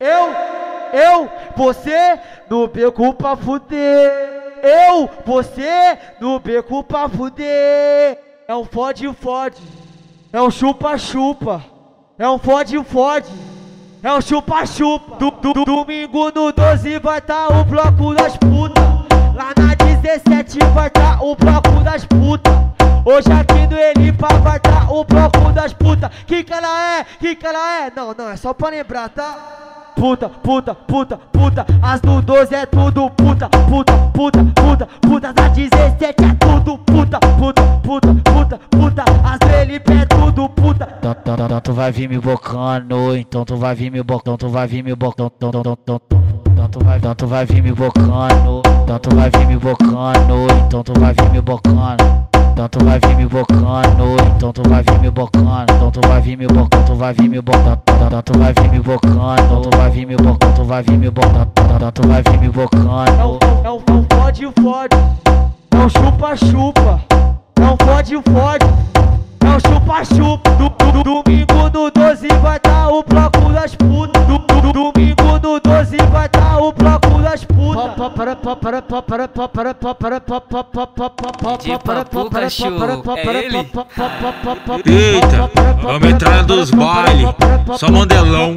Você no beco pra fuder. Você no beco pra fuder. É um fode-fode, é um chupa-chupa, é um fode-fode, é um chupa-chupa. Domingo no 12 vai tá o bloco das putas. Lá na 17 vai tá o bloco das putas. Hoje aqui no Elipa vai tá o bloco das putas. Que ela é? Que ela é? Não, é só pra lembrar, tá? Puta, puta, puta, puta. As do 12 é tudo puta, puta, puta, puta, puta. Da 17 é tudo puta, puta, puta, puta, puta. As do Elipa é tudo puta. Então tu vai vir me bocando, então tu vai vir me bocando, tu vai vir me bocando, então tu vai vir me bocando, então tu vai vir me bocando, então tu vai vir me bocando. Então tu vai vir me bocando, então tu vai vir me bocando, então tu vai vir me bocando, tu vai vir me bocando, então tu vai vir me bocando, tu vai vir me bocando, tu vai vir me bocando, então tu vai vir me bocando. É um fode-fode, é um chupa-chupa, é um fode-fode, é um chupa-chupa. Domingo no 12 vai tá o bloco das putas. Domingo no 12 vai tá o bloco das putas. De papo, cachorro, é ele? Eita, vamos entrar dos bailes, só mandelão.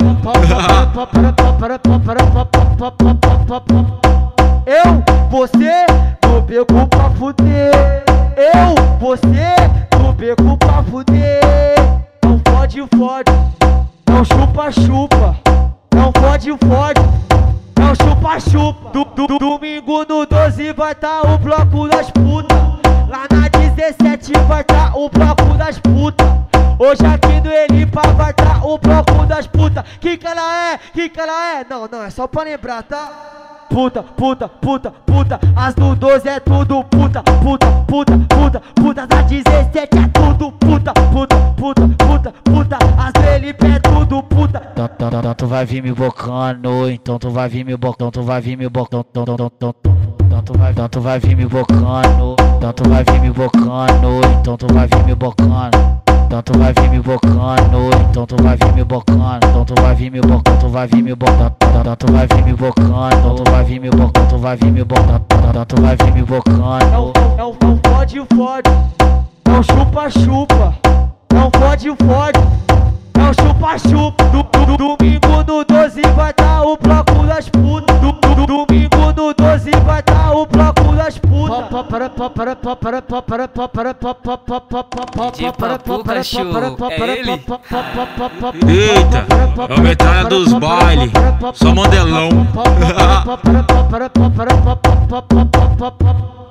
Você no beco pra fuder. Você no beco pra fuder. É um fode-fode, é um chupa-chupa, é um fode-fode, é um chupa-chupa. Domingo no 12 vai tá o bloco das putas. Lá na 17 vai tá o bloco das putas. Hoje aqui no Elipa vai tá o bloco das putas. Que ela é? Que ela é? Não, é só pra lembrar, tá? Puta, puta, puta, puta. As do 12 é tudo puta, puta, puta, puta, puta. Da 17 é tudo puta, puta, puta, puta, puta. As do Elipa é tudo puta. Então tu vai vir me bocando, então tu vai vir me bocando, tu vai vir me bocando, então tu vai vir me bocando, então tu vai vir me bocando, então tu vai vir me bocando. Então tu vai vir me bocando, então tu vai vir me bocando, então tu vai vir me bocando, tu vai vir me bocando, então tu vai vir me bocando, tu vai vir me bocando, tu vai vir me bocando, então tu vai vir me bocando. É um fode-fode, é um chupa-chupa, é um fode-fode, é um chupa-chupa. Domingo no 12 vai tá o bloco das putas. Domingo no 12 vai tá o bloco das putas. De papo, cachorro, é ele? Eita, vamos entrar dos bailes, só mandelão.